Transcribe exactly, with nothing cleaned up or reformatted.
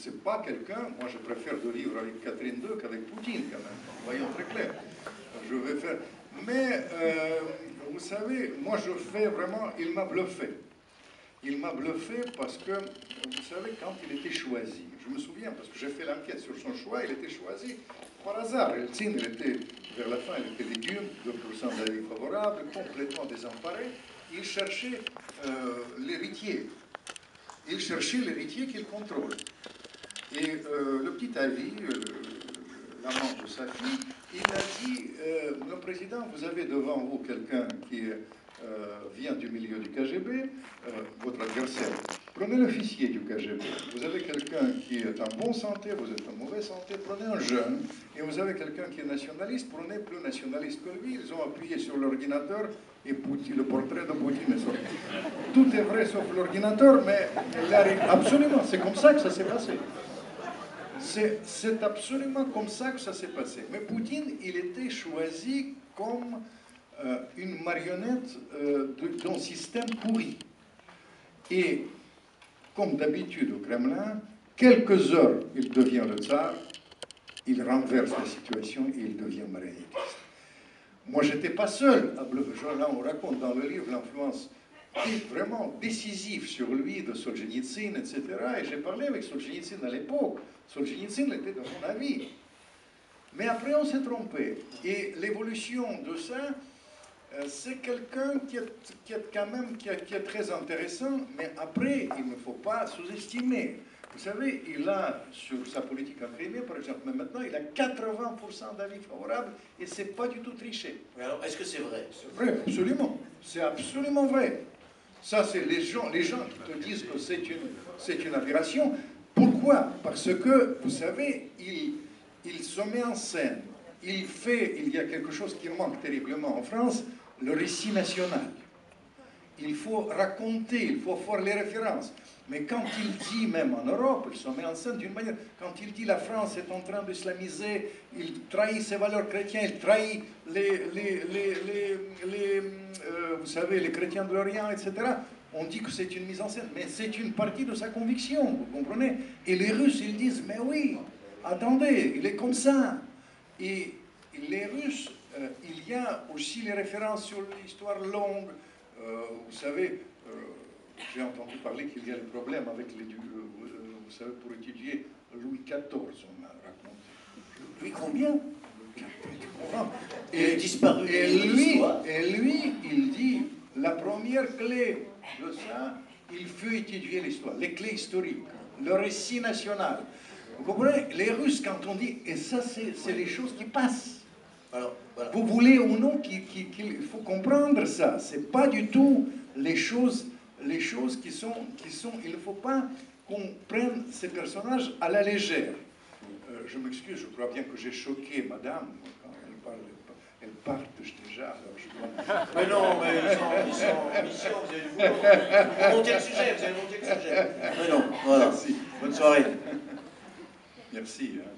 c'est pas quelqu'un, moi je préfère de vivre avec Catherine deux qu'avec Poutine quand même, voyons très clair. Je vais faire... Mais, euh, vous savez, moi je fais vraiment, il m'a bluffé. Il m'a bluffé parce que, vous savez, quand il était choisi, je me souviens, parce que j'ai fait l'enquête sur son choix, il était choisi par hasard. Eltsine, il était, vers la fin, il était légume, deux pour cent d'avis favorables, complètement désemparé. Il cherchait euh, l'héritier. Il cherchait l'héritier qu'il contrôle. Et euh, le petit avis, euh, l'amant de sa fille, il a dit, euh, le président, vous avez devant vous quelqu'un qui euh, vient du milieu du K G B, euh, votre adversaire. Prenez l'officier du K G B. Vous avez quelqu'un qui est en bonne santé, vous êtes en mauvaise santé, prenez un jeune. Et vous avez quelqu'un qui est nationaliste, prenez plus nationaliste que lui. Ils ont appuyé sur l'ordinateur et Poutine, le portrait de Poutine est sorti. Tout est vrai sauf l'ordinateur, mais absolument, c'est comme ça que ça s'est passé. C'est absolument comme ça que ça s'est passé. Mais Poutine, il était choisi comme euh, une marionnette euh, d'un système pourri. Et, comme d'habitude au Kremlin, quelques heures, il devient le tsar, il renverse la situation et il devient marionnettiste. Moi, je n'étais pas seul. Là, on raconte dans le livre l'influence vraiment décisif sur lui de Solzhenitsyn, et cetera. Et j'ai parlé avec Solzhenitsyn à l'époque. Solzhenitsyn était de mon avis. Mais après, on s'est trompé. Et l'évolution de ça, euh, c'est quelqu'un qui, qui est quand même qui est, qui est très intéressant, mais après, il ne faut pas sous-estimer. Vous savez, il a, sur sa politique en Crimée, par exemple, mais maintenant, il a quatre-vingts pour cent d'avis favorables, et c'est pas du tout triché. Mais alors, est-ce que c'est vrai? C'est vrai, absolument. C'est absolument vrai. Ça, c'est les gens, les gens qui te disent que c'est une, c'est une aberration. Pourquoi? Parce que, vous savez, il, il se met en scène. Il fait, il y a quelque chose qui manque terriblement en France, le récit national. Il faut raconter, il faut faire les références. Mais quand il dit, même en Europe, il se met en scène d'une manière, quand il dit la France est en train d'islamiser, il trahit ses valeurs chrétiennes, il trahit les, les, les, les, les euh, vous savez, les chrétiens de l'Orient, et cetera. On dit que c'est une mise en scène, mais c'est une partie de sa conviction, vous comprenez? Et les Russes, ils disent, mais oui, attendez, il est comme ça. Et les Russes, euh, il y a aussi les références sur l'histoire longue, euh, vous savez, euh, j'ai entendu parler qu'il y a le problème avec les... Euh, vous savez, pour étudier Louis quatorze, on m'a raconté. Louis combien? Et, il est disparu. Et lui, et lui, il dit, la première clé de ça, il faut étudier l'histoire, les clés historiques, le récit national. Vous comprenez? Les Russes, quand on dit... Et ça, c'est les choses qui passent. Alors, voilà. Vous voulez ou non qu'il qu'il, qu'il faut comprendre ça. C'est pas du tout les choses... les choses qui sont, qui sont... Il ne faut pas qu'on prenne ces personnages à la légère. Euh, je m'excuse, je crois bien que j'ai choqué madame quand elle parle. Elle part déjà, alors je dois... Mais non, mais ils sont, ils sont en mission, vous avez du boulot. Vous montez le sujet, vous avez monté le sujet. Mais non, voilà. Merci. Bonne soirée. Merci. Hein.